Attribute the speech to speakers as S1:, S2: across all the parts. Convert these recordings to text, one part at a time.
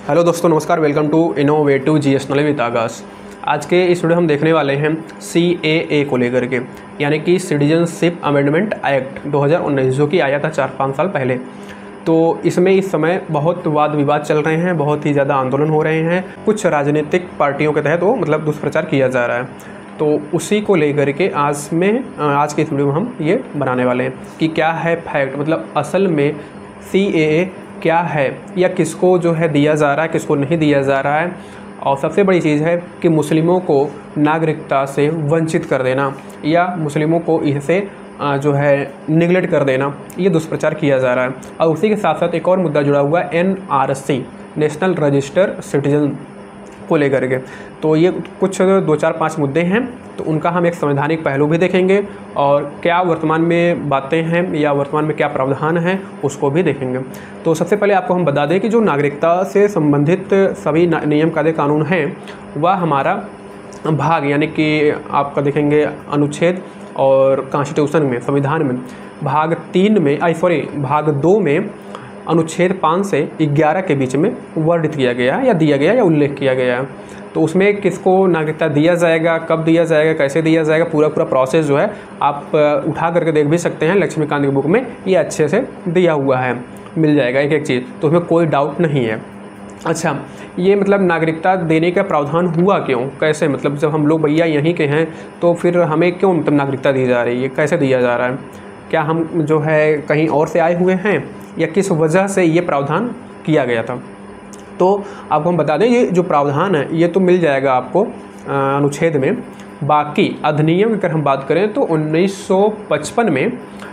S1: Hello दोस्तों, नमस्कार। Welcome to innovative GS knowledge with Akash. आज के इस वीडियो हम देखने वाले हैं CAA को लेकर के, यानी कि सिटीजनशिप अमेंडमेंट एक्ट 2019 जो कि आया था 4-5 साल पहले। तो इसमें इस समय बहुत वाद विवाद चल रहे हैं, बहुत ही ज़्यादा आंदोलन हो रहे हैं। कुछ राजनीतिक पार्टियों के तहत वो दुष्प्रचार किया जा रहा है। तो उसी को लेकर के आज के इस वीडियो में हम ये बनाने वाले हैं कि क्या है फैक्ट, मतलब असल में CAA क्या है या किसको जो है दिया जा रहा है, किसको नहीं दिया जा रहा है। और सबसे बड़ी चीज़ है कि मुस्लिमों को नागरिकता से वंचित कर देना या मुस्लिमों को इससे जो है निगलेक्ट कर देना, ये दुष्प्रचार किया जा रहा है। और उसी के साथ साथ एक और मुद्दा जुड़ा हुआ है NRC, नेशनल रजिस्टर सिटीजन को लेकर के। तो ये कुछ 2-4-5 मुद्दे हैं, तो उनका हम एक संवैधानिक पहलू भी देखेंगे और क्या वर्तमान में बातें हैं या वर्तमान में क्या प्रावधान हैं उसको भी देखेंगे। तो सबसे पहले आपको हम बता दें कि जो नागरिकता से संबंधित सभी नियम कायदे कानून हैं वह हमारा भाग, यानी कि आपका देखेंगे अनुच्छेद और कॉन्स्टिट्यूशन में, संविधान में भाग 3 में भाग 2 में अनुच्छेद 5 से 11 के बीच में वर्णित किया गया है या दिया गया या उल्लेख किया गया है। तो उसमें किसको नागरिकता दिया जाएगा, कब दिया जाएगा, कैसे दिया जाएगा, पूरा प्रोसेस जो है आप उठा करके देख भी सकते हैं। लक्ष्मीकांत की बुक में ये अच्छे से दिया हुआ है, मिल जाएगा एक एक चीज़, तो उसमें कोई डाउट नहीं है। अच्छा, ये मतलब नागरिकता देने का प्रावधान हुआ क्यों, कैसे, मतलब जब हम लोग भैया यहीं के हैं तो फिर हमें क्यों मतलब नागरिकता दी जा रही है, कैसे दिया जा रहा है, क्या हम जो है कहीं और से आए हुए हैं या किस वजह से ये प्रावधान किया गया था। तो आपको हम बता दें ये जो प्रावधान है ये तो मिल जाएगा आपको अनुच्छेद में। बाकी अधिनियम अगर हम बात करें तो 1955 में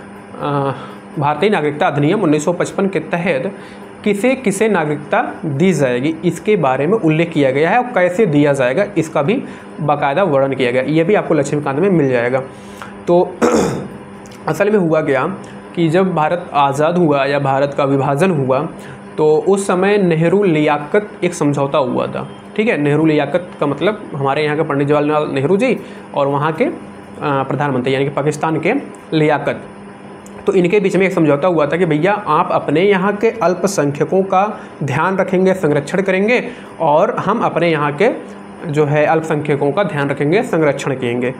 S1: भारतीय नागरिकता अधिनियम 1955 के तहत किसे नागरिकता दी जाएगी इसके बारे में उल्लेख किया गया है और कैसे दिया जाएगा इसका भी बाकायदा वर्णन किया गया। ये भी आपको लक्ष्मीकांत में मिल जाएगा। तो असल में हुआ क्या कि जब भारत आज़ाद हुआ या भारत का विभाजन हुआ तो उस समय नेहरू लियाकत एक समझौता हुआ था। ठीक है, नेहरू लियाकत का मतलब हमारे यहाँ के पंडित जवाहरलाल नेहरू जी और वहाँ के प्रधानमंत्री यानी कि पाकिस्तान के लियाकत, तो इनके बीच में एक समझौता हुआ था कि भैया आप अपने यहाँ के अल्पसंख्यकों का ध्यान रखेंगे, संरक्षण करेंगे, और हम अपने यहाँ के जो है अल्पसंख्यकों का ध्यान रखेंगे, संरक्षण करेंगे।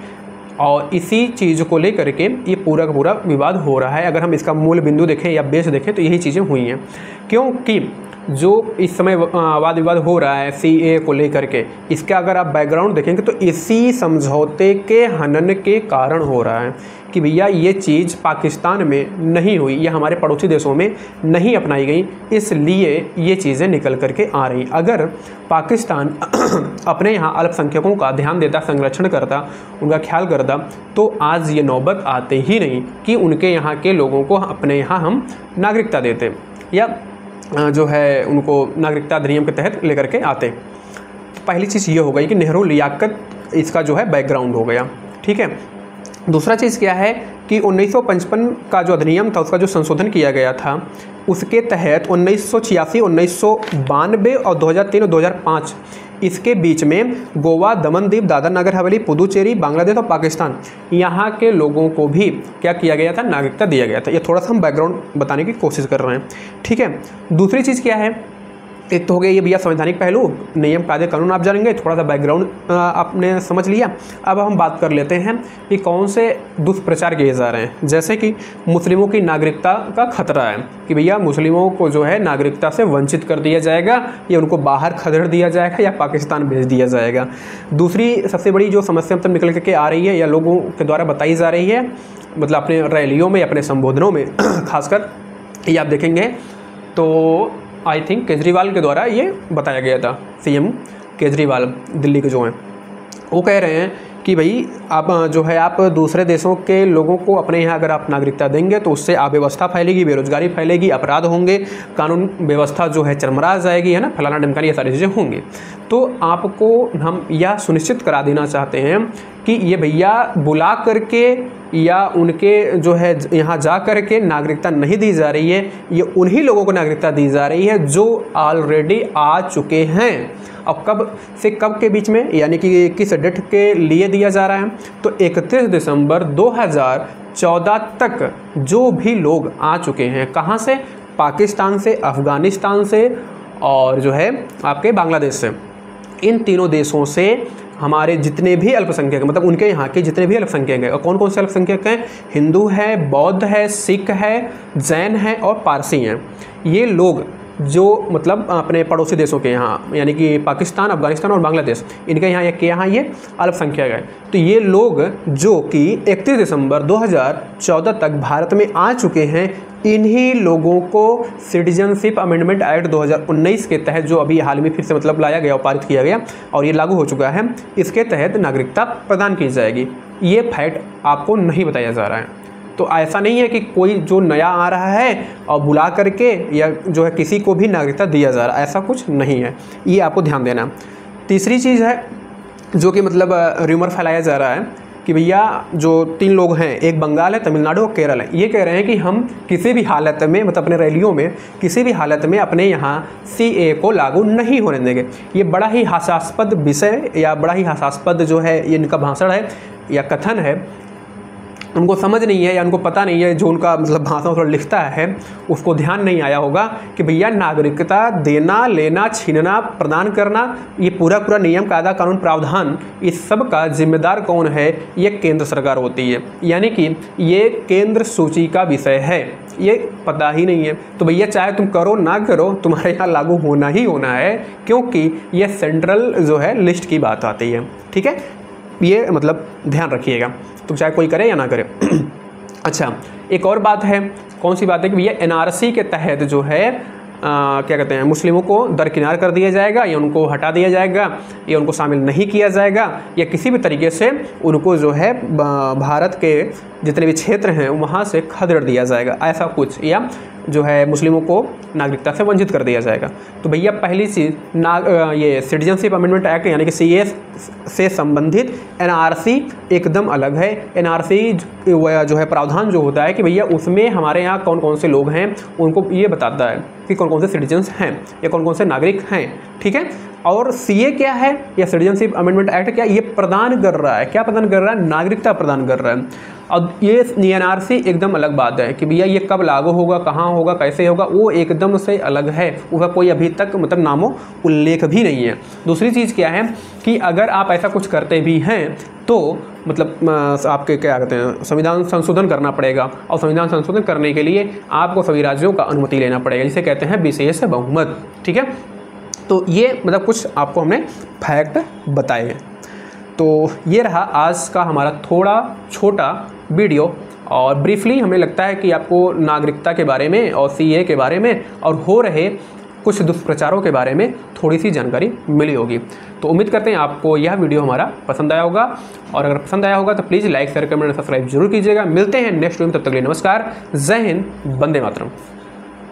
S1: और इसी चीज़ को लेकर के ये पूरा का पूरा विवाद हो रहा है। अगर हम इसका मूल बिंदु देखें या बेस देखें तो यही चीज़ें हुई हैं, क्योंकि जो इस समय वाद विवाद हो रहा है CAA को लेकर के, इसका अगर आप बैकग्राउंड देखेंगे तो इसी समझौते के हनन के कारण हो रहा है कि भैया ये चीज़ पाकिस्तान में नहीं हुई या हमारे पड़ोसी देशों में नहीं अपनाई गई, इसलिए ये चीज़ें निकल करके आ रही। अगर पाकिस्तान अपने यहाँ अल्पसंख्यकों का ध्यान देता, संरक्षण करता, उनका ख्याल करता, तो आज ये नौबत आते ही नहीं कि उनके यहाँ के लोगों को अपने यहाँ हम नागरिकता देते या जो है उनको नागरिकता अधिनियम के तहत लेकर के आते। तो पहली चीज़ ये हो गई कि नेहरू लियाकत इसका जो है बैकग्राउंड हो गया। ठीक है, दूसरा चीज़ क्या है कि 1955 का जो अधिनियम था उसका जो संशोधन किया गया था उसके तहत 1986, 1992 और 2003 और 2005 इसके बीच में गोवा, दमन दीव, दादर नगर हवेली, पुदुचेरी, बांग्लादेश और पाकिस्तान यहाँ के लोगों को भी क्या किया गया था, नागरिकता दिया गया था। ये थोड़ा सा हम बैकग्राउंड बताने की कोशिश कर रहे हैं। ठीक है, दूसरी चीज़ क्या है, एक तो हो गया ये भैया संवैधानिक पहलू, नियम कायदे कानून आप जानेंगे, थोड़ा सा बैकग्राउंड आपने समझ लिया। अब हम बात कर लेते हैं कि कौन से दुष्प्रचार किए जा रहे हैं। जैसे कि मुस्लिमों की नागरिकता का खतरा है कि भैया मुस्लिमों को जो है नागरिकता से वंचित कर दिया जाएगा या उनको बाहर खदेड़ दिया जाएगा या पाकिस्तान भेज दिया जाएगा। दूसरी सबसे बड़ी जो समस्या मतलब निकल करके आ रही है या लोगों के द्वारा बताई जा रही है, मतलब अपने रैलियों में, अपने संबोधनों में खासकर ये आप देखेंगे तो आई थिंक केजरीवाल के द्वारा ये बताया गया था। CM केजरीवाल दिल्ली के जो हैं वो कह रहे हैं कि भाई आप जो है आप दूसरे देशों के लोगों को अपने यहाँ अगर आप नागरिकता देंगे तो उससे अव्यवस्था फैलेगी, बेरोजगारी फैलेगी, अपराध होंगे, कानून व्यवस्था जो है चरमरा जाएगी, है ना, फलाना ढमकाना, ये सारी चीज़ें होंगी। तो आपको हम यह सुनिश्चित करा देना चाहते हैं कि ये भैया बुला करके या उनके जो है यहाँ जा कर के नागरिकता नहीं दी जा रही है, ये उन्हीं लोगों को नागरिकता दी जा रही है जो ऑलरेडी आ चुके हैं। अब कब से कब के बीच में, यानी कि किस डेट के लिए दिया जा रहा है, तो 31 दिसंबर 2014 तक जो भी लोग आ चुके हैं, कहाँ से, पाकिस्तान से, अफ़गानिस्तान से और जो है आपके बांग्लादेश से। इन तीनों देशों से हमारे जितने भी अल्पसंख्यक मतलब उनके यहाँ के जितने भी अल्पसंख्यक हैं, और कौन कौन से अल्पसंख्यक हैं, हिंदू है, बौद्ध है, सिख है, जैन है और पारसी हैं। ये लोग जो मतलब अपने पड़ोसी देशों के यहाँ यानी कि पाकिस्तान, अफगानिस्तान और बांग्लादेश, इनके यहाँ ये अल्पसंख्यक है। तो ये लोग जो कि 31 दिसंबर 2014 तक भारत में आ चुके हैं, इन्हीं लोगों को सिटीजनशिप अमेंडमेंट एक्ट 2019 के तहत, जो अभी हाल में फिर से मतलब लाया गया और पारित किया गया और ये लागू हो चुका है, इसके तहत नागरिकता प्रदान की जाएगी। ये फैक्ट आपको नहीं बताया जा रहा है। तो ऐसा नहीं है कि कोई जो नया आ रहा है और बुला करके या जो है किसी को भी नागरिकता दिया जा रहा है, ऐसा कुछ नहीं है, ये आपको ध्यान देना। तीसरी चीज़ है जो कि मतलब र्यूमर फैलाया जा रहा है कि भैया जो 3 लोग हैं, एक बंगाल है, तमिलनाडु और केरल है, ये कह रहे हैं कि हम किसी भी हालत में मतलब अपने रैलियों में किसी भी हालत में अपने यहाँ CAA को लागू नहीं होने देंगे। ये बड़ा ही हास्यास्पद विषय या बड़ा ही हास्यास्पद जो है ये इनका भाषण है या कथन है। उनको समझ नहीं है या उनको पता नहीं है, जो उनका मतलब भाषण थोड़ा लिखता है उसको ध्यान नहीं आया होगा कि भैया नागरिकता देना, लेना, छीनना, प्रदान करना, ये पूरा नियम, कायदा, कानून, प्रावधान, इस सब का जिम्मेदार कौन है, ये केंद्र सरकार होती है। यानी कि ये केंद्र सूची का विषय है, ये पता ही नहीं है। तो भैया चाहे तुम करो ना करो, तुम्हारे यहाँ लागू होना ही होना है, क्योंकि ये सेंट्रल जो है लिस्ट की बात आती है। ठीक है, ये मतलब ध्यान रखिएगा, तो चाहे कोई करे या ना करे। अच्छा, एक और बात है, कौन सी बात है कि भैया NRC के तहत जो है क्या कहते हैं, मुस्लिमों को दरकिनार कर दिया जाएगा या उनको हटा दिया जाएगा या उनको शामिल नहीं किया जाएगा या किसी भी तरीके से उनको जो है भारत के जितने भी क्षेत्र हैं वहाँ से खदेड़ दिया जाएगा, ऐसा कुछ, या जो है मुस्लिमों को नागरिकता से वंचित कर दिया जाएगा। तो भैया पहली चीज़ ये सिटीजनशिप अमेंडमेंट एक्ट यानी कि CAA से संबंधित NRC एकदम अलग है। NRC जो है प्रावधान जो होता है कि भैया उसमें हमारे यहाँ कौन कौन से लोग हैं उनको ये बताता है कि कौन कौन से सिटीजन्स हैं या कौन कौन से नागरिक हैं। ठीक है, और CAA क्या है या सिटीजनशिप अमेंडमेंट एक्ट क्या, ये प्रदान कर रहा है, क्या प्रदान कर रहा है, नागरिकता प्रदान कर रहा है। और ये NRC एकदम अलग बात है कि भैया ये कब लागू होगा, कहाँ होगा, कैसे होगा, वो एकदम से अलग है, उसका कोई अभी तक मतलब नामो उल्लेख भी नहीं है। दूसरी चीज़ क्या है कि अगर आप ऐसा कुछ करते भी हैं तो मतलब आपके क्या कहते हैं, संविधान संशोधन करना पड़ेगा, और संविधान संशोधन करने के लिए आपको सभी राज्यों का अनुमति लेना पड़ेगा, जिसे कहते हैं विशेष बहुमत। ठीक है, तो ये मतलब कुछ आपको हमने फैक्ट बताए हैं। तो ये रहा आज का हमारा थोड़ा छोटा वीडियो, और ब्रीफली हमें लगता है कि आपको नागरिकता के बारे में और CAA के बारे में और हो रहे कुछ दुष्प्रचारों के बारे में थोड़ी सी जानकारी मिली होगी। तो उम्मीद करते हैं आपको यह वीडियो हमारा पसंद आया होगा, और अगर पसंद आया होगा तो प्लीज़ लाइक, शेयर, कमेंट और सब्सक्राइब जरूर कीजिएगा। मिलते हैं नेक्स्ट वीडियो में, तब तक के लिए नमस्कार, जय हिंद, वंदे मातरम।